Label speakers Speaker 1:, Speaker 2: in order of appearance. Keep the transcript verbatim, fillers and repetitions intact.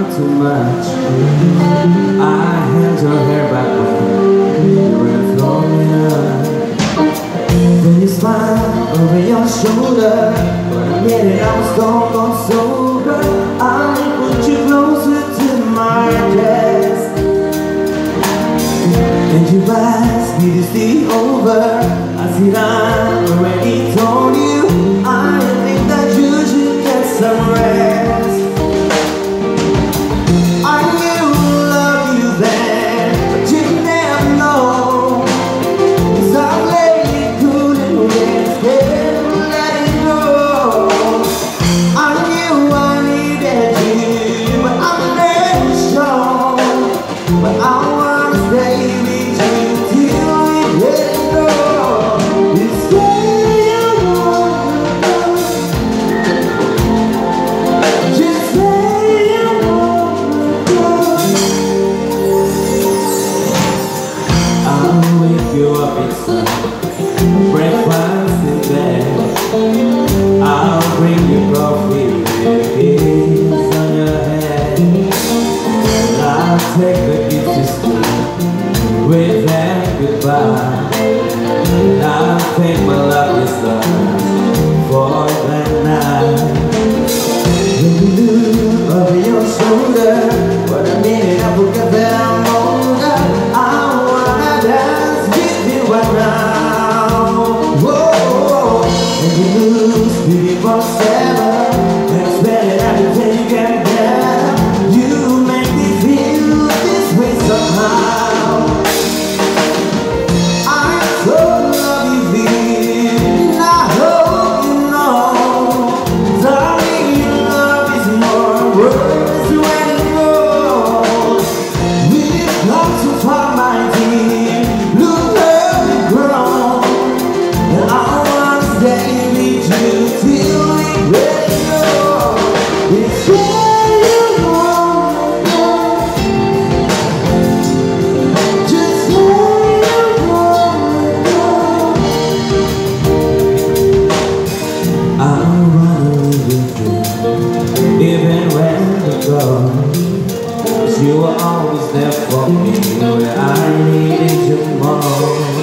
Speaker 1: too much. I held your hair back when you were floating. Then you smiled over your shoulder. For a minute I was stone cold sober. I put you closer to my chest, and you asked me to stay over. I said I already told you I think that you should get some rest. I knew I love you then, but you never know. 'Cause I lately couldn't get scared of letting go. I knew I needed you, but I'm never sure. But I wanna stay with you till we let go. You say you won't let go. Just say you won't let go. I'll wake you up in sun, breakfast in bed. I'll bring you coffee with kiss on your head. And I'll take the kids to school with them goodbye. And I'll take my lovely stars for that night. When you look over your shoulder, for a minute I forget that I'm older. I wanna dance with you right now. Whoa. And you lose twenty-four seven, and spend it everything you can get. You make me feel this way somehow. I so love you, baby, and I hope you know. Darling, your love is more words when it goes. We've come so far, my dear. Look where we've grown, and I wanna stay with you till we let go. It's where you won't go. Just say you won't go. I wanna live with you, even when we go. 'Cause you were always there for me when I needed you most.